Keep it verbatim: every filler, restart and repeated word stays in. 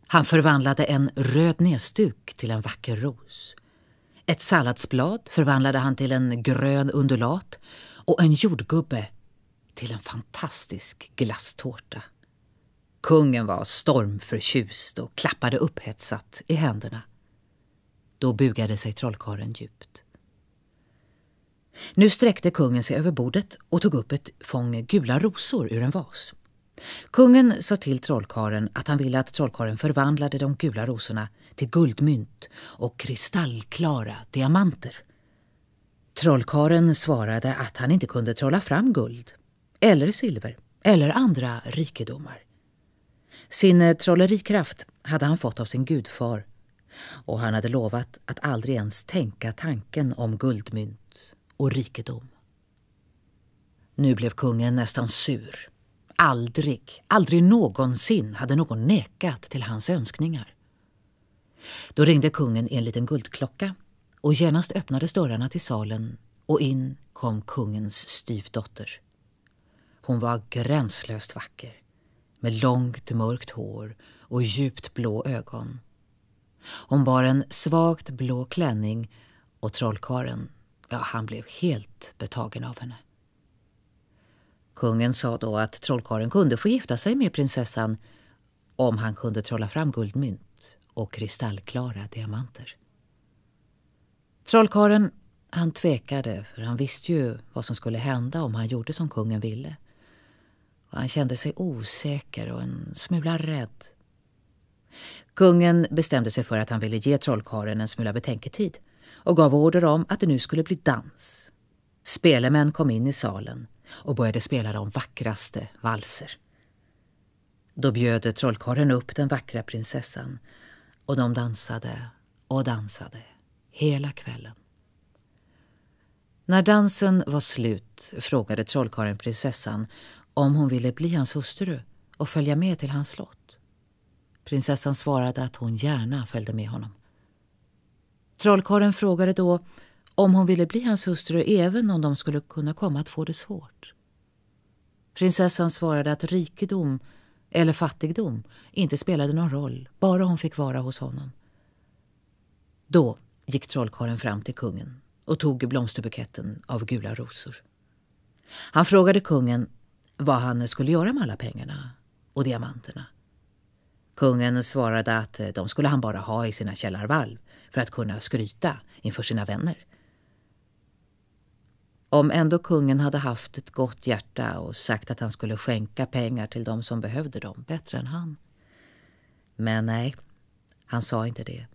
Han förvandlade en röd näsduk till en vacker ros. Ett salladsblad förvandlade han till en grön undulat och en jordgubbe till en fantastisk glasstårta. Kungen var stormförtjust och klappade upphetsat i händerna. Då bugade sig trollkarlen djupt. Nu sträckte kungen sig över bordet och tog upp ett fång gula rosor ur en vas. Kungen sa till trollkarlen att han ville att trollkarlen förvandlade de gula rosorna till guldmynt och kristallklara diamanter. Trollkarlen svarade att han inte kunde trolla fram guld, eller silver, eller andra rikedomar. Sin trollerikraft hade han fått av sin gudfar, och han hade lovat att aldrig ens tänka tanken om guldmynt och rikedom. Nu blev kungen nästan sur. Aldrig, aldrig någonsin hade någon nekat till hans önskningar. Då ringde kungen i en liten guldklocka och genast öppnades dörrarna till salen och in kom kungens styvdotter. Hon var gränslöst vacker, med långt mörkt hår och djupt blå ögon. Hon bar en svagt blå klänning och trollkaren, ja, han blev helt betagen av henne. Kungen sa då att trollkaren kunde få gifta sig med prinsessan om han kunde trolla fram guldmynt och kristallklara diamanter. Trollkaren, han tvekade, för han visste ju vad som skulle hända om han gjorde som kungen ville. Och han kände sig osäker och en smula rädd. Kungen bestämde sig för att han ville ge trollkaren en smula betänketid och gav order om att det nu skulle bli dans. Spelemän kom in i salen och började spela de vackraste valser. Då bjöd trollkarlen upp den vackra prinsessan och de dansade och dansade hela kvällen. När dansen var slut frågade trollkarlen prinsessan om hon ville bli hans hustru och följa med till hans slott. Prinsessan svarade att hon gärna följde med honom. Trollkarlen frågade då om hon ville bli hans hustru även om de skulle kunna komma att få det svårt. Prinsessan svarade att rikedom eller fattigdom inte spelade någon roll, bara hon fick vara hos honom. Då gick trollkarlen fram till kungen och tog blomsterbuketten av gula rosor. Han frågade kungen vad han skulle göra med alla pengarna och diamanterna. Kungen svarade att de skulle han bara ha i sina källarvalv för att kunna skryta inför sina vänner. Om ändå kungen hade haft ett gott hjärta och sagt att han skulle skänka pengar till dem som behövde dem bättre än han. Men nej, han sa inte det.